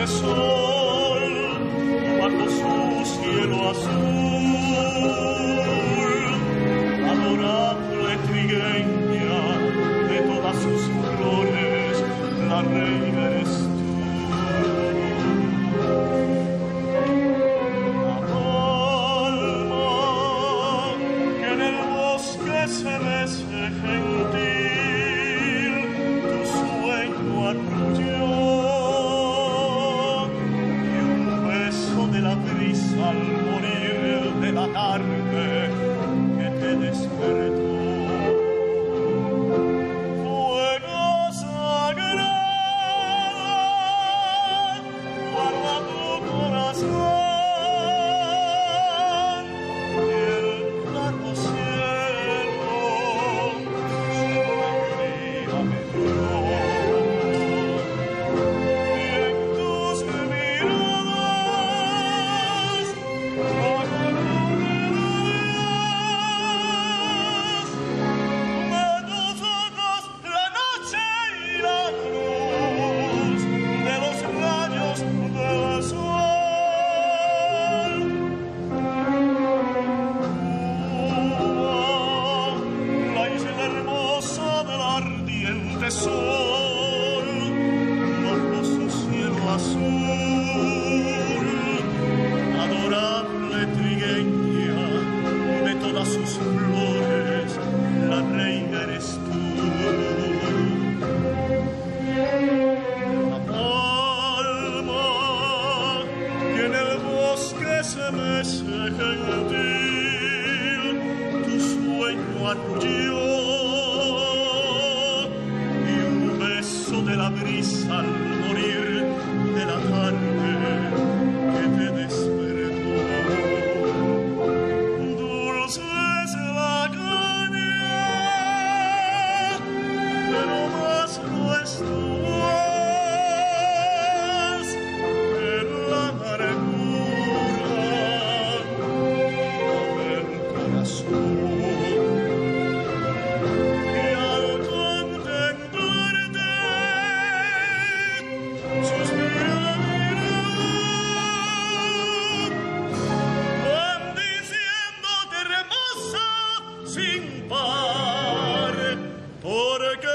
ardiente sol, bajo su cielo azul, adorable trigueña de todas sus flores, la reina eres tú. La palma que en el bosque se mece gentil, tu sueño arrulló, y un beso de la brisa al morir de la tarde que te despertó. Sol, bajo su cielo azul, adorable trigueña de todas sus flores, la reina eres tú. La palma que en el bosque se mece gentil, tu sueño arrulló, de la brisa al morir de la tarde que te despertó. Dulce es la caña, pero más no es tu voz que la amargura del corazón. Sin par, porque